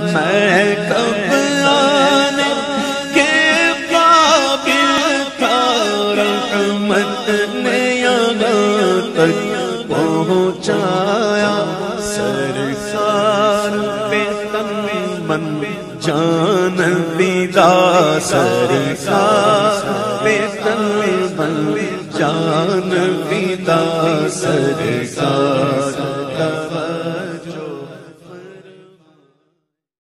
मैं कब आने के काबिल था, रहमत ने यहाँ तक पहुँचाया। सरकार पे तन मन जान फिदा, सरकार पे तन मन जान फिदा, सरकार